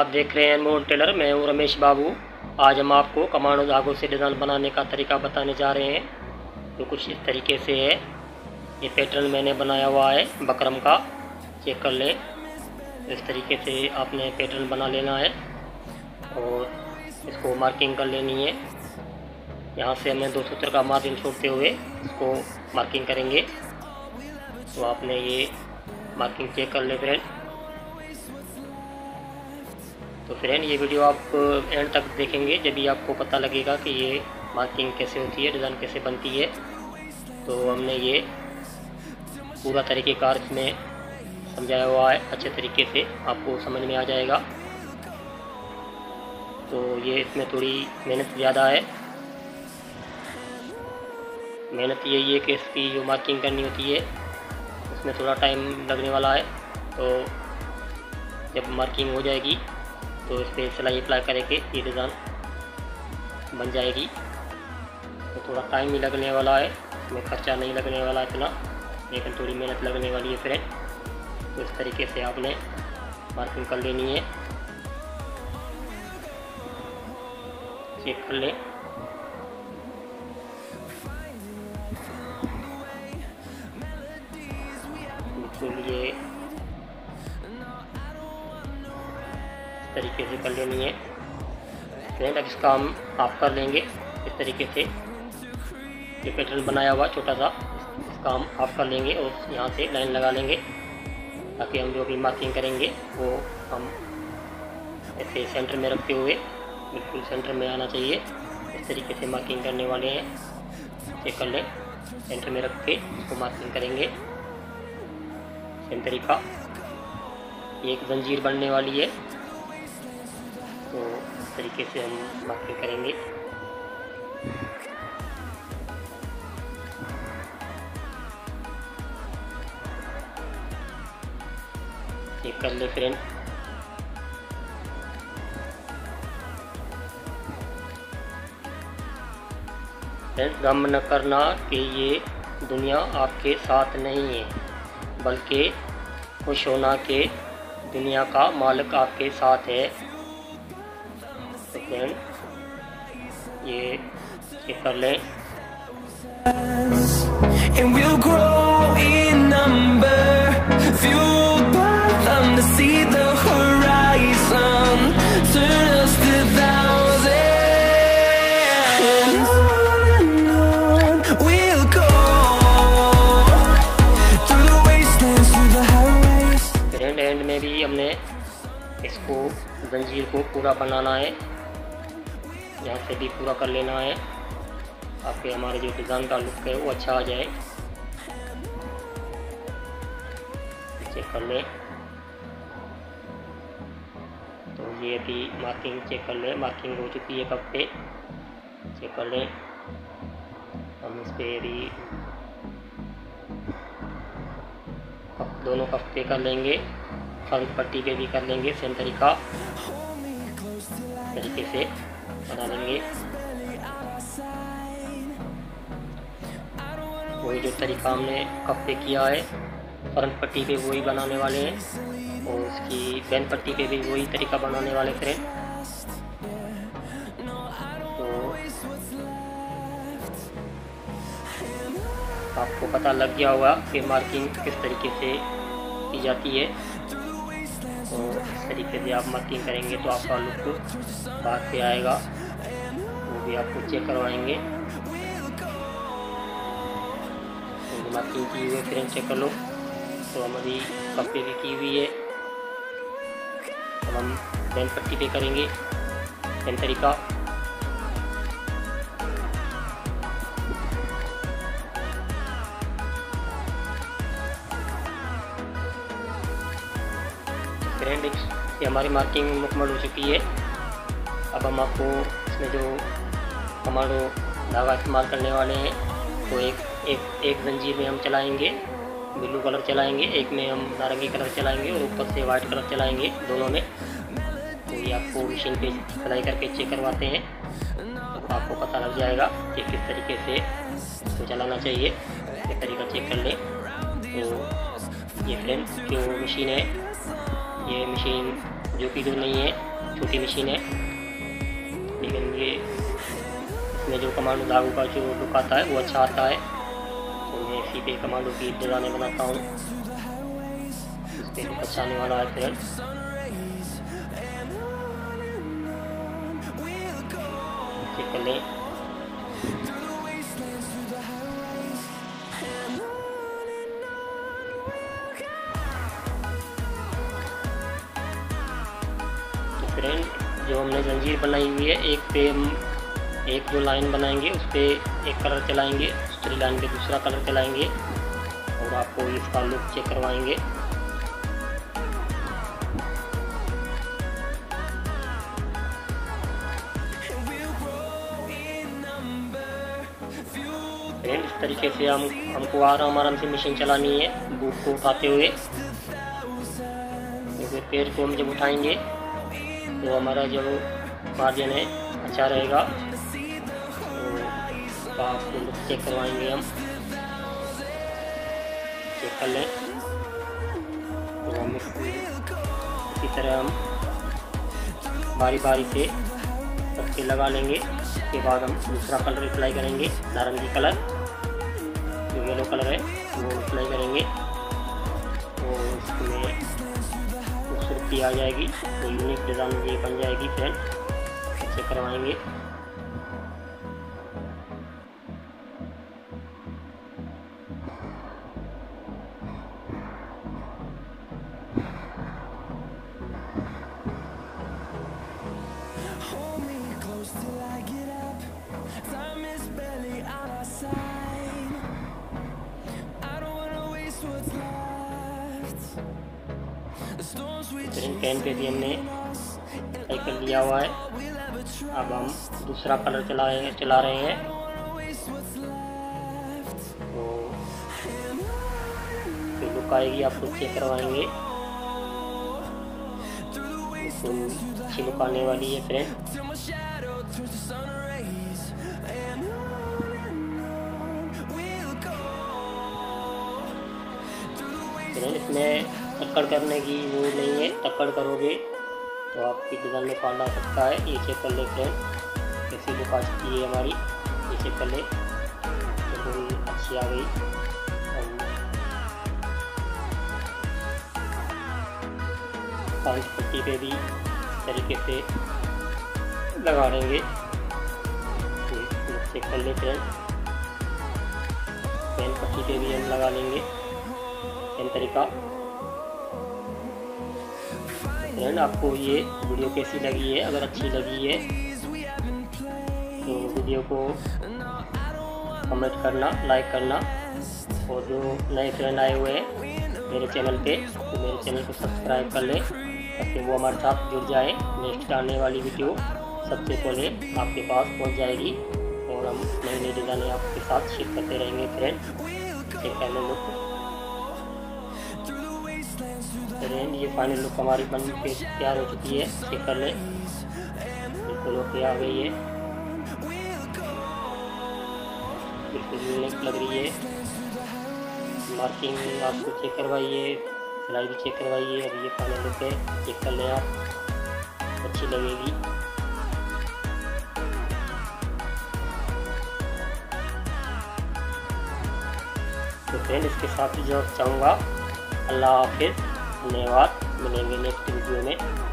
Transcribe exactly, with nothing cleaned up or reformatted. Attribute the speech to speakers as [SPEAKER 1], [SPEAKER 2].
[SPEAKER 1] आप देख रहे हैं अनमोल टेलर। मैं हूँ रमेश बाबू। आज हम आपको कमांडो धागों से डिज़ाइन बनाने का तरीका बताने जा रहे हैं। तो कुछ इस तरीके से है। ये पैटर्न मैंने बनाया हुआ है बकरम का, चेक कर लें। इस तरीके से आपने पैटर्न बना लेना है और इसको मार्किंग कर लेनी है। यहाँ से हमें दो सूत्र का मार्जिन छोड़ते हुए इसको मार्किंग करेंगे। तो आपने ये मार्किंग चेक कर ले फ्रेंड। तो फ्रेंड ये वीडियो आप एंड तक देखेंगे जब भी आपको पता लगेगा कि ये मार्किंग कैसे होती है, डिज़ाइन कैसे बनती है। तो हमने ये पूरा तरीक़ेकार इसमें समझाया हुआ है, अच्छे तरीके से आपको समझ में आ जाएगा। तो ये इसमें थोड़ी मेहनत ज़्यादा है। मेहनत यही है कि इसकी जो मार्किंग करनी होती है उसमें थोड़ा टाइम लगने वाला है। तो जब मार्किंग हो जाएगी तो इस पर सिलाई अप्लाई करके ये डिज़ाइन बन जाएगी। तो थोड़ा टाइम ही लगने वाला है, इसमें खर्चा नहीं लगने वाला इतना, लेकिन थोड़ी मेहनत लगने वाली है फ्रेंड। तो इस तरीके से आपने मार्किंग कर लेनी है। चेक कर लें। बिल्कुल ये तरीके से कर लेनी है फ्रेंड। अब इसका हम ऑफ कर लेंगे इस तरीके से। ये पैटर्न बनाया हुआ छोटा सा, इसका हम ऑफ कर लेंगे और यहाँ से लाइन लगा लेंगे ताकि हम जो भी मार्किंग करेंगे वो हम ऐसे सेंटर में रखते हुए बिल्कुल सेंटर में आना चाहिए। इस तरीके से मार्किंग करने वाले हैं। चेक कर लें। सेंटर में रख के इसको मार्किंग करेंगे। सेम तरीका, एक जंजीर बनने वाली है। तो इस तरीके से हम मार्किंग करेंगे। चेक कर ले फ्रेंड। फ्रेंड गम न करना कि ये दुनिया आपके साथ नहीं है, बल्कि खुश होना कि दुनिया का मालिक आपके साथ है। तो फ्रेंड ये चेक कर लें। And we'll grow in number, fueled by them to see the horizon, turn us to thousands. On and on we'll go, through the wastelands, through the highways. Friend end में भी हमने इसको जंजीर को पूरा बनाना है। यहाँ से भी पूरा कर लेना है ताकि हमारे जो डिज़ाइन का लुक है वो अच्छा आ जाए। चेक कर लें। तो ये भी मार्किंग चेक कर लें। मार्किंग हो चुकी है कप पे। चेक कर लें। हम इस पर भी कप, दोनों कप पे कर लेंगे। फ्रंट पट्टी पे भी कर लेंगे। सेम तरीका तरीके से बना लेंगे। वही जो तरीका हमने कप पे किया है फ्रंट पट्टी पे वही बनाने वाले हैं और उसकी बैन पट्टी पे भी वही तरीका बनाने वाले फ्रेंड। तो आपको पता लग गया होगा कि मार्किंग किस तरीके से की जाती है। तो इस तरीके से आप मार्किंग करेंगे तो आपका लुक बाहर से आएगा। वो भी आपको चेक करवाएंगे। तो मार्किंग की हुई है फ्रेंड, चेक कर लो। तो हमारी कपड़े भी की हुई है। अब हम बैन पट्टी पे करेंगे सेम तरीका। फ्रेंड ये हमारी मार्किंग मुकम्मल हो चुकी है। अब हम आपको इसमें जो कमांडो धागा इस्तेमाल करने वाले हैं तो एक एक एक जंजीर में हम चलाएंगे, ब्लू कलर चलाएंगे, एक में हम नारंगी कलर चलाएंगे और ऊपर से वाइट कलर चलाएंगे, दोनों में। तो ये आपको मशीन पे सिलाई करके चेक करवाते हैं तो आपको पता लग जाएगा कि किस तरीके से इसको चलाना चाहिए। ये तरीका चेक कर लें। तो ये फ्रेंड जो मशीन है, ये मशीन जो कि जो नहीं है छोटी मशीन है, लेकिन ये इसमें जो कमांडो धागों का जो लुक आता है वो अच्छा आता है। तो मैं इसी पे कमांडो की डिज़ाइनें बनाता हूँ, इस पर लुक अच्छा आने वाला है फ्रेंड्स। चेक कर लें। फ्रेंड जो हमने जंजीर बनाई हुई है, एक पे हम एक जो लाइन बनाएंगे उस पर एक कलर चलाएंगे, दूसरी लाइन पे दूसरा कलर चलाएंगे और आपको इसका लुक चेक करवाएंगे। फ्रेंड इस तरीके से हम हमको आराम आराम से मशीन चलानी है, बुक को उठाते हुए। तो पैर को हम जब उठाएंगे तो हमारा जो मार्जिन है अच्छा रहेगा। तो आपको लुक चेक करवाएंगे हम, चेक कर लें। तो हम इसी तरह हम बारी बारी से पत्ते लगा लेंगे। उसके बाद हम दूसरा कलर अप्लाई करेंगे, नारंगी कलर जो येलो कलर है वो अप्लाई करेंगे। तो इसमें खूबसूरती आ जाएगी, तो यूनिक डिज़ाइन ये बन जाएगी फ्रेंड। अच्छे करवाएंगे। कैन पे भी हमने सही कर लिया हुआ है। अब हम दूसरा कलर चला रहे हैं चला रहे हैं तो लुक आएगी, आपको चेक करवाएंगे। तो अच्छी लुक आने वाली है फ्रेंड। फ्रेंड इसमें टक्कर करने की वो नहीं है, टक्कर करोगे तो आपकी डिज़ाइन में फाल्ट आ सकता है। ये चेक कर ले फ्रेंड, कैसी लुक आ चुकी है हमारी, ये चेक कर ले, बिल्कुल अच्छी आ गई। पांच पट्टी पे भी इस तरीके से लगा देंगे, चेक कर ले फ्रेंड। पेन पट्टी पे भी हम लगा लेंगे पेन तरीका। फ्रेंड आपको ये वीडियो कैसी लगी है? अगर अच्छी लगी है तो वीडियो को कमेंट करना, लाइक करना, और जो नए फ्रेंड आए हुए हैं मेरे चैनल पे तो मेरे चैनल को सब्सक्राइब कर लें ताकि वो हमारे साथ जुड़ जाए। नेक्स्ट आने वाली वीडियो सबसे पहले आपके पास पहुंच जाएगी और हम नई नई डिज़ाइनें आपके साथ शेयर करते रहेंगे फ्रेंड। चेक कर लें लुक फ्रेंड, ये फाइनल लुक हमारी बन के तैयार हो चुकी है। चेक कर लें, बिल्कुल ओके आ गई है, बिल्कुल यूनिक लग रही है। मार्किंग आपको चेक करवाइए, सिलाई भी चेक करवाइए। अब ये फाइनल लुक है, चेक कर लें आप, अच्छी लगेगी। तो फ्रेंड इसके साथ ही जो चाहूँगा, अल्लाह हाफिज़, धन्यवाद। मिलेंगे नेक्स्ट वीडियो में।